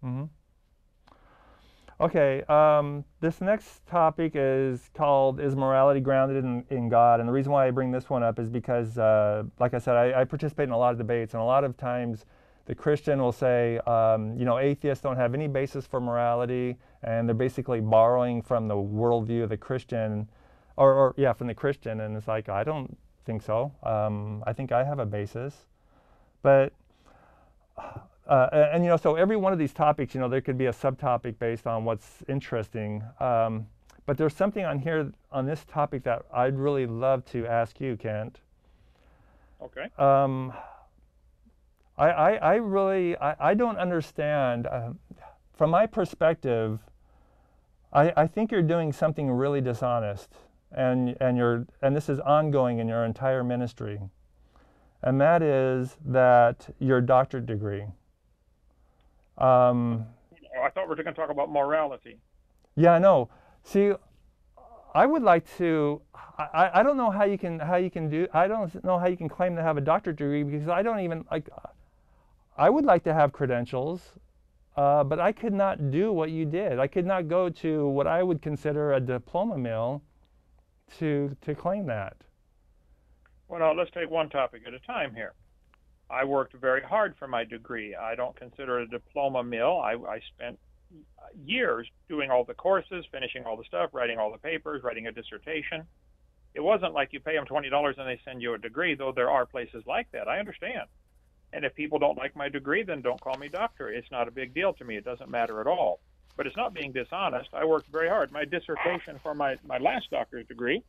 Mm-hmm. Okay, this next topic is called "Is Morality Grounded in God?" And the reason why I bring this one up is because, like I said, I participate in a lot of debates, and a lot of times the Christian will say, you know, atheists don't have any basis for morality, and they're basically borrowing from the worldview of the Christian, or yeah, from the Christian, and it's like, I don't think so. I think I have a basis, but and you know, so every one of these topics, you know, there could be a subtopic based on what's interesting. But there's something on here on this topic that I'd really love to ask you, Kent. Okay. I really I don't understand. From my perspective, I think you're doing something really dishonest, and this is ongoing in your entire ministry, and that is that your doctorate degree. I thought we were going to talk about morality. Yeah, I know. See, I would like to. I don't know how you can do. I don't know how you can claim to have a doctorate degree because I don't even like. I would like to have credentials, but I could not do what you did. I could not go to what I would consider a diploma mill to claim that. Well, now let's take one topic at a time here. I worked very hard for my degree. I don't consider it a diploma mill. I spent years doing all the courses, finishing all the stuff, writing all the papers, writing a dissertation. It wasn't like you pay them $20 and they send you a degree, though there are places like that. I understand. And if people don't like my degree, then don't call me doctor. It's not a big deal to me. It doesn't matter at all. But it's not being dishonest. I worked very hard. My dissertation for my last doctorate degree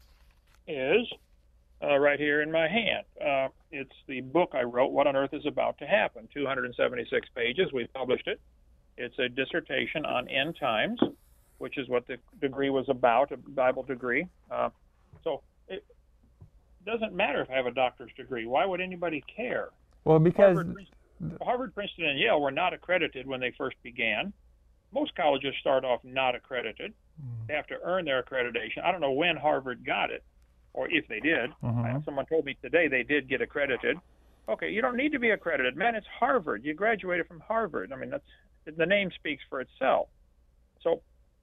is right here in my hand. It's the book I wrote, What on Earth is About to Happen, 276 pages. We published it. It's a dissertation on end times, which is what the degree was about, a Bible degree. So it doesn't matter if I have a doctor's degree. Why would anybody care? Well, because Harvard, Princeton, and Yale were not accredited when they first began. Most colleges start off not accredited. They have to earn their accreditation. I don't know when Harvard got it, or if they did. Someone told me today they did get accredited. Okay, you don't need to be accredited. Man, it's Harvard. You graduated from Harvard. I mean, the name speaks for itself. So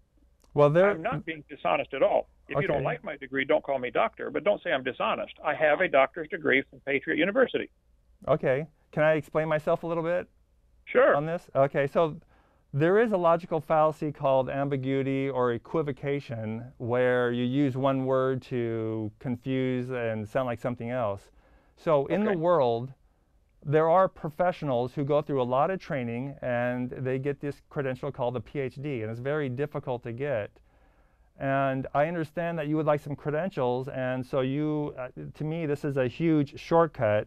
I'm not being dishonest at all. If you don't like my degree, don't call me doctor, but don't say I'm dishonest. I have a doctor's degree from Patriot University. Okay. Can I explain myself a little bit? Sure. On this? Okay, so there is a logical fallacy called ambiguity or equivocation where you use one word to confuse and sound like something else. So in the world, there are professionals who go through a lot of training and they get this credential called a Ph.D. and it's very difficult to get. And I understand that you would like some credentials, and so you, to me, this is a huge shortcut.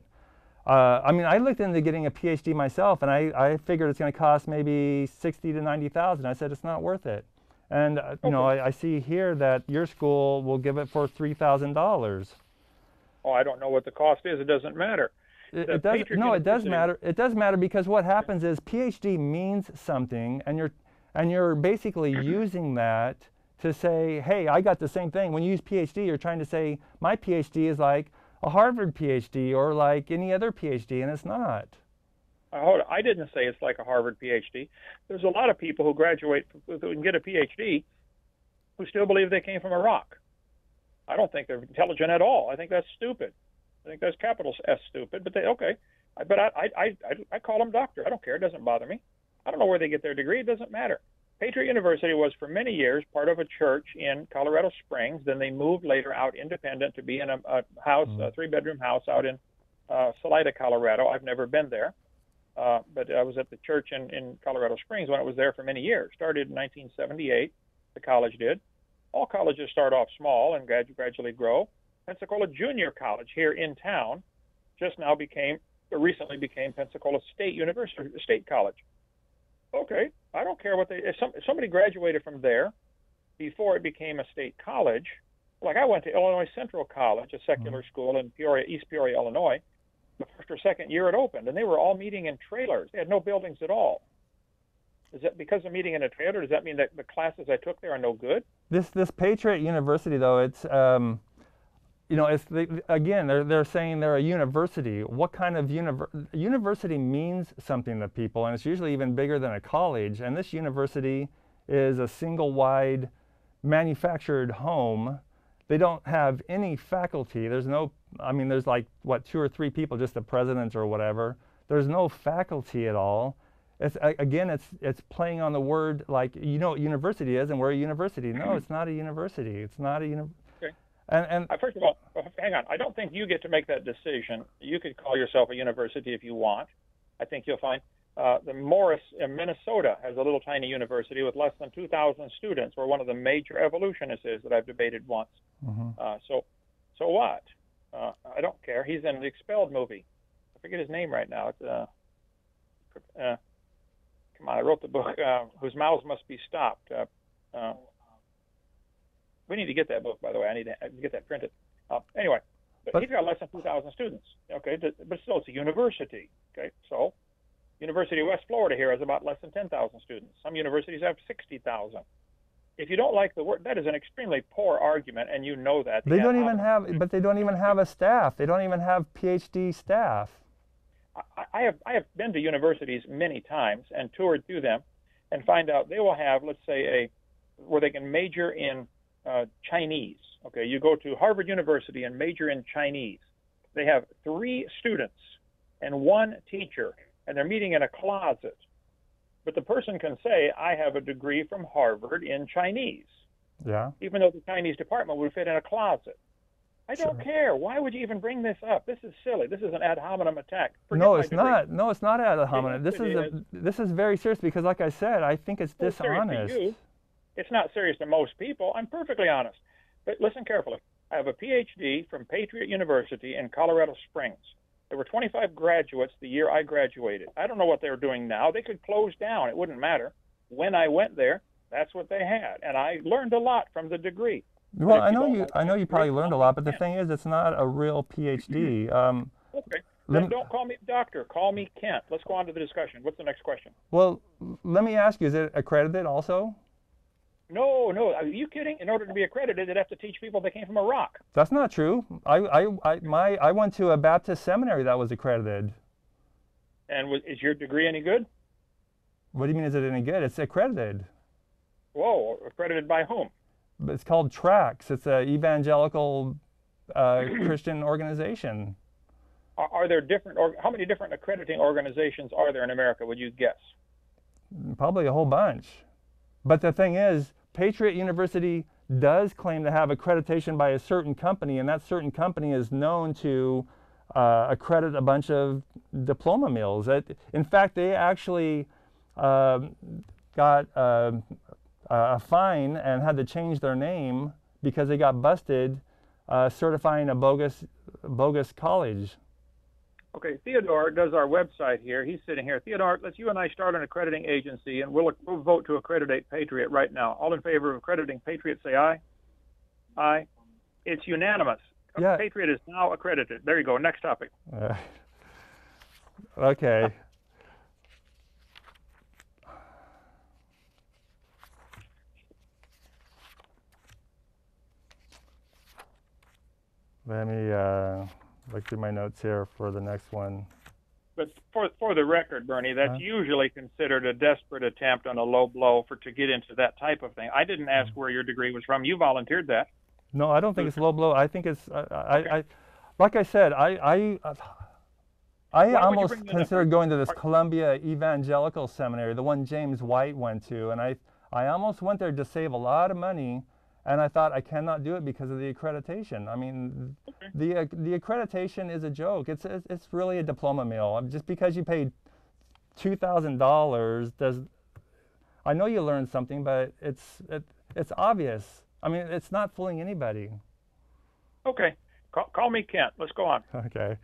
I mean, I looked into getting a PhD myself, and I figured it's going to cost maybe $60,000 to $90,000. I said it's not worth it. And you know, I see here that your school will give it for $3,000. Oh, I don't know what the cost is. It doesn't matter. It does. No, it does matter. It does matter because what happens is PhD means something, and you're basically using that to say, hey, I got the same thing. When you use PhD, you're trying to say my PhD is like a Harvard PhD or like any other PhD, and it's not. I didn't say it's like a Harvard PhD. There's a lot of people who graduate who can get a PhD who still believe they came from a rock. I don't think they're intelligent at all. I think that's stupid. I think that's capital S stupid. But I call them doctor. I don't care. It doesn't bother me. I don't know where they get their degree. It doesn't matter. Patriot University was for many years part of a church in Colorado Springs. Then they moved later out independent to be in a house, a 3-bedroom house out in Salida, Colorado. I've never been there, but I was at the church in Colorado Springs when it was there for many years. Started in 1978, the college did. All colleges start off small and gradually grow. Pensacola Junior College here in town recently became Pensacola State University, State College. Okay, I don't care if somebody graduated from there before it became a state college. Like I went to Illinois Central College, a secular school in East Peoria, Illinois. The first or second year it opened, and they were all meeting in trailers. They had no buildings at all. Is that because of meeting in a trailer? Does that mean that the classes I took there are no good? This Patriot University, though, it's you know, again, they're saying they're a university. What kind of university means something to people, and it's usually even bigger than a college. And this university is a single wide manufactured home. They don't have any faculty. There's no, I mean, there's like, what, 2 or 3 people, just the president or whatever. There's no faculty at all. Again, it's playing on the word, like, you know what university is, and we're a university. No, it's not a university. It's not a university. Okay. And first of all, hang on. I don't think you get to make that decision. You could call yourself a university if you want. I think you'll find the Morris in Minnesota has a little tiny university with less than 2,000 students, where one of the major evolutionists is that I've debated once. So what? I don't care. He's in the Expelled movie. I forget his name right now. It's come on, I wrote the book, Whose Mouths Must Be Stopped. We need to get that book, by the way. I need to get that printed. Anyway, but he's got less than 2,000 students. Okay, but still, it's a university. Okay, so University of West Florida here has about less than 10,000 students. Some universities have 60,000. If you don't like the word, that is an extremely poor argument, and you know that. They don't even have, but they don't even have a staff. They don't even have Ph.D. staff. I have been to universities many times and toured through them, and find out they will have, let's say, where they can major in Chinese. Okay, you go to Harvard University and major in Chinese. They have 3 students and 1 teacher, and they're meeting in a closet. But the person can say, I have a degree from Harvard in Chinese. Yeah. Even though the Chinese department would fit in a closet. I don't care. Why would you even bring this up? This is silly. This is an ad hominem attack. No, it's not. No, it's not ad hominem. This is very serious, because, like I said, I think it's dishonest. To you. It's not serious to most people. I'm perfectly honest. But listen carefully. I have a Ph.D. from Patriot University in Colorado Springs. There were 25 graduates the year I graduated. I don't know what they're doing now. They could close down. It wouldn't matter. When I went there, that's what they had. And I learned a lot from the degree. Well, I know you probably learned a lot, but the thing is, it's not a real Ph.D. Okay. Then don't call me doctor. Call me Kent. Let's go on to the discussion. What's the next question? Well, let me ask you, is it accredited also? No. Are you kidding? In order to be accredited, they'd have to teach people that came from Iraq. That's not true. I went to a Baptist seminary that was accredited. And is your degree any good? What do you mean, is it any good? It's accredited. Whoa, accredited by whom? It's called TRACS. It's an evangelical Christian organization. Are there different, how many different accrediting organizations are there in America, would you guess? Probably a whole bunch. But the thing is, Patriot University does claim to have accreditation by a certain company, and that certain company is known to accredit a bunch of diploma mills. In fact, they actually got a fine and had to change their name because they got busted certifying a bogus college. Okay, Theodore does our website here. He's sitting here. Theodore, let's you and I start an accrediting agency, and we'll vote to accreditate Patriot right now. All in favor of accrediting Patriot, say aye. Aye. It's unanimous. Yeah. Patriot is now accredited. There you go. Next topic. Okay. Let me look through my notes here for the next one. But for the record, Bernie, that's usually considered a desperate attempt on a low blow to get into that type of thing. I didn't ask where your degree was from. You volunteered that. No, I don't think it's low blow. I think it's like I said, I almost considered going to this Columbia Evangelical Seminary, the one James White went to, and I almost went there to save a lot of money. And I thought, I cannot do it because of the accreditation. I mean, the accreditation is a joke. It's really a diploma mill. Just because you paid $2,000 I know you learned something, but it's obvious. I mean, it's not fooling anybody. Okay, call me Kent. Let's go on. Okay.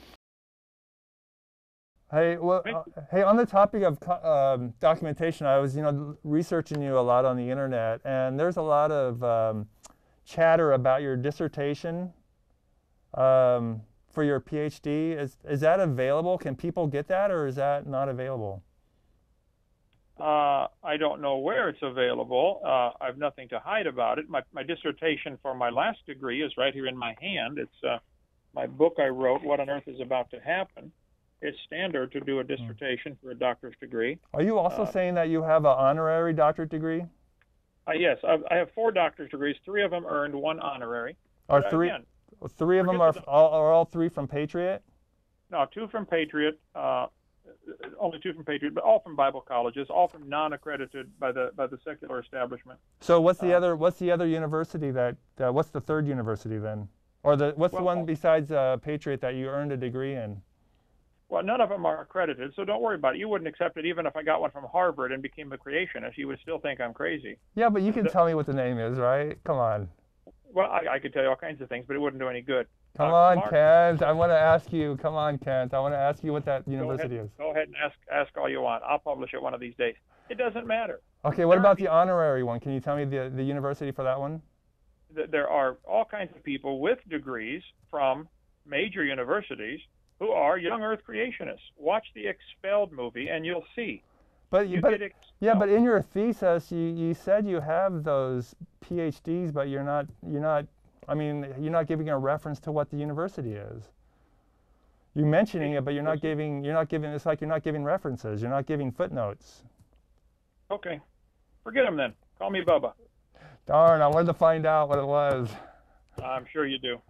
Hey, well, hey, on the topic of documentation, I was, researching you a lot on the internet, and there's a lot of chatter about your dissertation for your PhD. Is that available? Can people get that, or is that not available? I don't know where it's available. I have nothing to hide about it. My dissertation for my last degree is right here in my hand. It's my book I wrote, What on Earth is About to Happen. It's standard to do a dissertation for a doctor's degree. Are you also saying that you have an honorary doctorate degree? Yes, I have 4 doctor's degrees. 3 of them earned, 1 honorary. Are three of them are all 3 from Patriot? No, 2 from Patriot. Only 2 from Patriot, but all from Bible colleges, all from non-accredited by the secular establishment. So what's the other university what's the third university then, or what's the one besides Patriot that you earned a degree in? Well, none of them are accredited, so don't worry about it. You wouldn't accept it even if I got one from Harvard and became a creationist. You would still think I'm crazy. Yeah, but you can tell me what the name is, right? Come on. Well, I could tell you all kinds of things, but it wouldn't do any good. Come on, Kent. I want to ask you. Come on, Kent. I want to ask you what that university is. Go ahead and ask all you want. I'll publish it one of these days. It doesn't matter. Okay, what about the honorary one? Can you tell me the university for that one? There are all kinds of people with degrees from major universities who are Young Earth Creationists. Watch the Expelled movie and you'll see. But in your thesis, you said you have those Ph.D.s, but you're not giving a reference to what the university is. You're mentioning it, but you're not giving. It's like you're not giving references. You're not giving footnotes. Okay, forget them then. Call me Bubba. Darn, I wanted to find out what it was. I'm sure you do.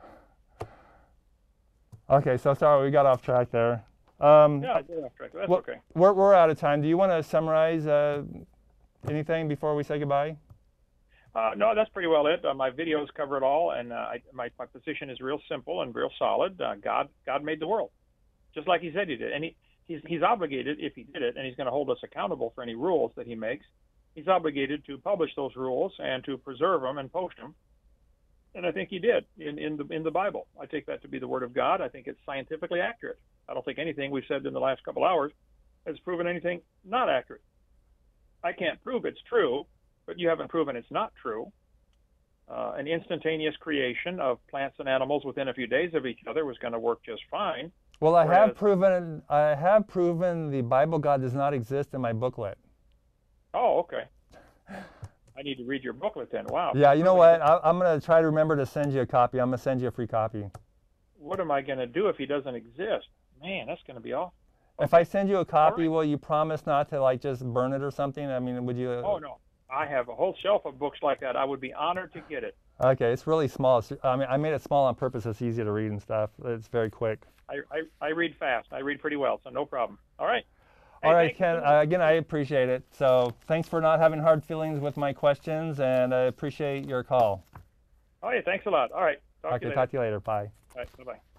Okay, so sorry we got off track there. Yeah, I got off track. That's okay. We're out of time. Do you want to summarize anything before we say goodbye? No, that's pretty well it. My videos cover it all, and my position is real simple and real solid. God made the world, just like He said He did, and He's obligated, if He did it, and He's going to hold us accountable for any rules that He makes. He's obligated to publish those rules and to preserve them and post them, and I think He did in the Bible. I take that to be the Word of God. I think it's scientifically accurate. I don't think anything we've said in the last couple hours has proven anything not accurate. I can't prove it's true, but you haven't proven it's not true. An instantaneous creation of plants and animals within a few days of each other was going to work just fine. Well, I have proven the Bible God does not exist in my booklet. Oh, okay. I need to read your booklet then. Wow. Yeah, you know what? I'm going to try to remember to send you a copy. I'm going to send you a free copy. What am I going to do if he doesn't exist? Man, that's going to be awful. Okay. If I send you a copy, will you promise not to just burn it or something? I mean, would you? Oh, no. I have a whole shelf of books like that. I would be honored to get it. Okay, it's really small. I made it small on purpose. It's easy to read and stuff. It's very quick. I read fast. I read pretty well, so no problem. All right. All right, Ken, again, I appreciate it. So thanks for not having hard feelings with my questions, and I appreciate your call. Oh, yeah, thanks a lot. All right. Talk to you later. Bye. All right, bye-bye.